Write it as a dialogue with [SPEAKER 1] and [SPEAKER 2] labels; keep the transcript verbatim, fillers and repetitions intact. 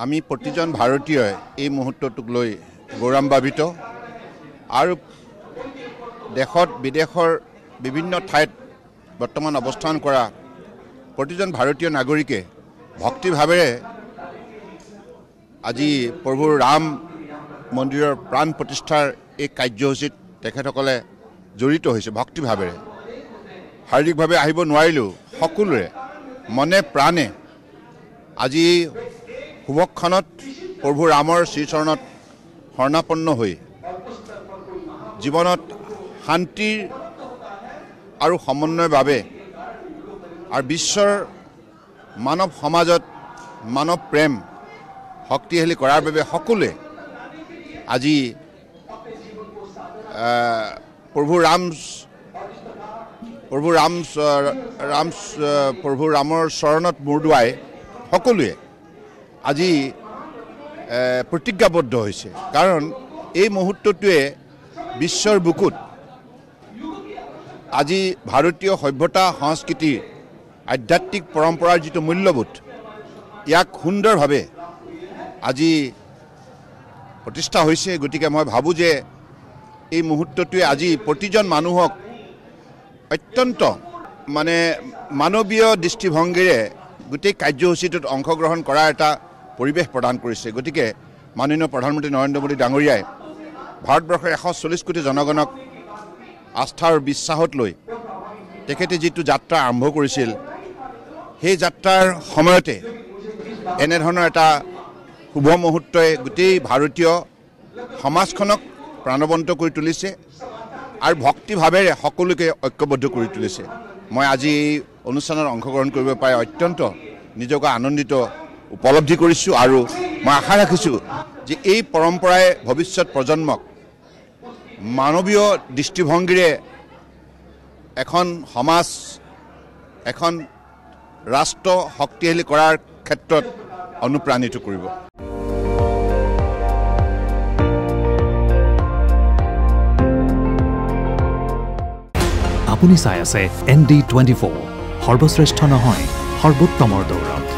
[SPEAKER 1] আমি প্ৰতিজন ভাৰতীয়ই এই মুহূৰ্তটোক লৈ গৌৰৱান্বিত আৰু দেশত বিদেশৰ বিভিন্ন ঠাইত বৰ্তমান অৱস্থান কৰা প্ৰতিজন ভাৰতীয় নাগৰিকে ভক্তিভাৱেৰে আজি প্ৰভু ৰাম মন্দিৰৰ প্ৰাণ প্ৰতিষ্ঠাৰ এই কাৰ্যসূচীত তেখেতসকলে জড়িত হৈছে ভক্তিভাৱেৰে শাৰীৰিকভাৱে আহিব নোৱাৰিলেও সকলোৰে মনে প্ৰাণে আজি শুভক্ষণত প্ৰভু ৰামৰ শ্ৰীচৰণত শৰণাপন্ন হৈ জীৱনত শান্তিৰ আৰু সমন্বয়ৰ বাবে আৰু বিশ্বৰ মানৱ সমাজত মানৱ প্ৰেম শক্তিশালী কৰাৰ বাবে সকলোৱে আজি প্ৰভু ৰাম প্ৰভু ৰাম ৰাম প্ৰভু ৰামৰ চৰণত মূৰ দুৱাই সকলোৱে আজি প্ৰতিজ্ঞাবদ্ধ হৈছে কাৰণ এই মুহূৰ্তটোৱে বিশ্বৰ বুকুত আজি ভাৰতীয় সভ্যতা সংস্কৃতি আধ্যাত্মিক পৰম্পৰাৰ যিটো মূল্যবোধ ইয়াক সুন্দৰভাৱে আজি প্ৰতিষ্ঠা হৈছে গতিকে মই ভাবোঁ যে এই মুহূৰ্তটোৱে আজি প্ৰতিজন মানুহক অত্যন্ত মানে মানৱীয় দৃষ্টিভংগীৰে গোটেই কাৰ্যসূচীটোত অংশগ্ৰহণ কৰাৰ এটা পৰিৱেশ প্ৰদান কৰিছে গতিকে মাননীয় প্ৰধানমন্ত্ৰী নৰেন্দ্ৰ মোদী ডাঙৰীয়াই ভাৰতবৰ্ষৰ এশ চল্লিছ কোটি জনগণক আস্থা আৰু বিশ্বাসত লৈ তেখেতে যিটো যাত্ৰা আৰম্ভ কৰিছিল সেই যাত্ৰাৰ সময়তে এনেধৰণৰ এটা শুভ মুহূৰ্তই গোটেই ভাৰতীয় সমাজখনক প্ৰাণৱন্ত কৰি তুলিছে আৰু ভক্তিভাৱেৰে সকলোকে ঐক্যবদ্ধ কৰি তুলিছে মই আজি এই অনুষ্ঠানত অংশগ্ৰহণ কৰিব পাই অত্যন্ত নিজকে আনন্দিত উপলব্ধি কৰিছোঁ আৰু মই আশা ৰাখিছোঁ যে এই পৰম্পৰাই ভৱিষ্যত প্ৰজন্মক মানৱীয় দৃষ্টিভংগীৰে এখন সমাজ এখন ৰাষ্ট্ৰ শক্তিশালী কৰাৰ ক্ষেত্ৰত অনুপ্ৰাণিত কৰিব
[SPEAKER 2] আপুনি চাই আছে এন ডি টুৱেণ্টি ফ'ৰ সৰ্বশ্ৰেষ্ঠ নহয় সৰ্বোত্তমৰ দৌৰত